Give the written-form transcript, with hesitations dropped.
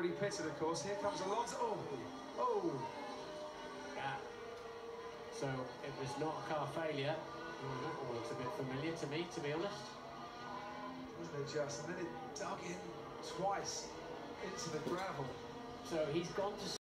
already pitted, of course. Here comes Alonso. Oh! Yeah. So it was not a car failure. Well, that all looks a bit familiar to me, to be honest. Wasn't it just? And then it dug in twice into the gravel. So he's gone to